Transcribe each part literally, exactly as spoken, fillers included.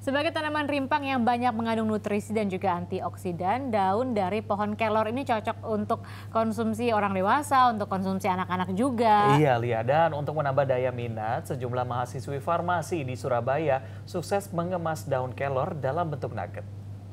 Sebagai tanaman rimpang yang banyak mengandung nutrisi dan juga antioksidan, daun dari pohon kelor ini cocok untuk konsumsi orang dewasa, untuk konsumsi anak-anak juga. Iya, Lia. Dan untuk menambah daya minat, sejumlah mahasiswi farmasi di Surabaya sukses mengemas daun kelor dalam bentuk nugget.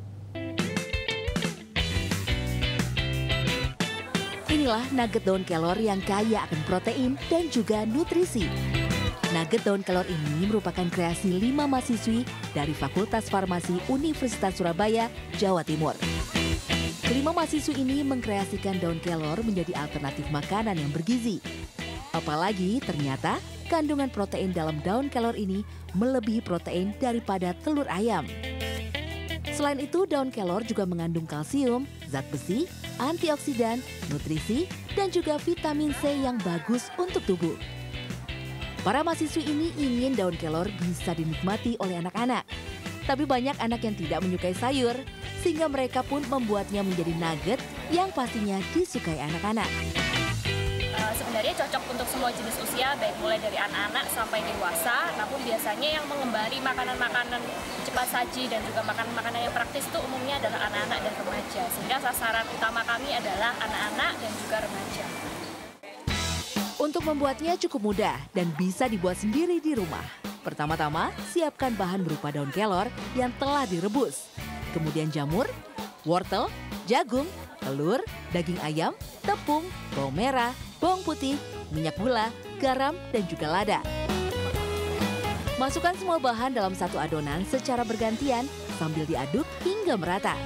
Inilah nugget daun kelor yang kaya akan protein dan juga nutrisi. Nugget daun kelor ini merupakan kreasi lima mahasiswi dari Fakultas Farmasi Universitas Surabaya, Jawa Timur. Kelima mahasiswi ini mengkreasikan daun kelor menjadi alternatif makanan yang bergizi. Apalagi ternyata kandungan protein dalam daun kelor ini melebihi protein daripada telur ayam. Selain itu, daun kelor juga mengandung kalsium, zat besi, antioksidan, nutrisi, dan juga vitamin C yang bagus untuk tubuh. Para mahasiswi ini ingin daun kelor bisa dinikmati oleh anak-anak. Tapi banyak anak yang tidak menyukai sayur, sehingga mereka pun membuatnya menjadi nugget yang pastinya disukai anak-anak. Uh, sebenarnya cocok untuk semua jenis usia, baik mulai dari anak-anak sampai dewasa. Namun biasanya yang mengembari makanan-makanan cepat saji dan juga makanan-makanan yang praktis itu umumnya adalah anak-anak dan remaja. Sehingga sasaran utama kami adalah anak-anak dan juga remaja. Untuk membuatnya cukup mudah dan bisa dibuat sendiri di rumah. Pertama-tama, siapkan bahan berupa daun kelor yang telah direbus. Kemudian jamur, wortel, jagung, telur, daging ayam, tepung, bawang merah, bawang putih, minyak gula, garam, dan juga lada. Masukkan semua bahan dalam satu adonan secara bergantian sambil diaduk hingga merata.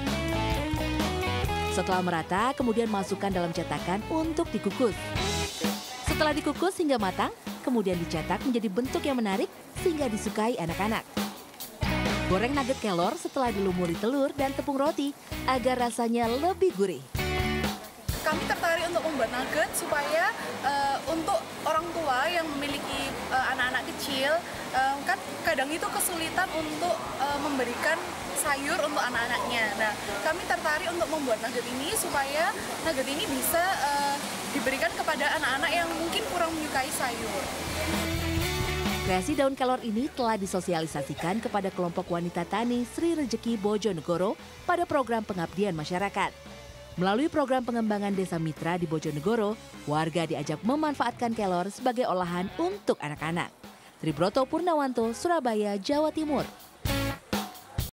Setelah merata, kemudian masukkan dalam cetakan untuk dikukus. Setelah dikukus hingga matang, kemudian dicetak menjadi bentuk yang menarik sehingga disukai anak-anak. Goreng nugget kelor setelah dilumuri telur dan tepung roti agar rasanya lebih gurih. Kami tertarik untuk membuat nugget supaya uh, untuk orang tua yang memiliki uh, anak-anak kecil, uh, kan kadang itu kesulitan untuk uh, memberikan sayur untuk anak-anaknya. Nah, kami tertarik untuk membuat nugget ini supaya nugget ini bisa uh, diberikan kepada anak-anak yang mungkin kurang menyukai sayur. Kreasi daun kelor ini telah disosialisasikan kepada kelompok wanita tani Sri Rejeki Bojonegoro pada program pengabdian masyarakat. Melalui program pengembangan desa mitra di Bojonegoro, warga diajak memanfaatkan kelor sebagai olahan untuk anak-anak. Tribroto Purnawanto, Surabaya, Jawa Timur.